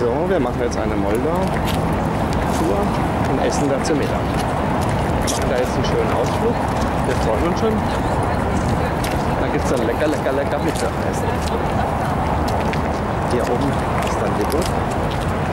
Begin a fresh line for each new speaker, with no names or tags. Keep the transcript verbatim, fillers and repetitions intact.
So, wir machen jetzt eine Moldau-Tour und essen da zu Mittag. Wir machen da jetzt einen schönen Ausflug. Wir freuen uns schon. Da gibt es dann lecker, lecker, lecker Mittagessen. Hier oben ist dann die Burg.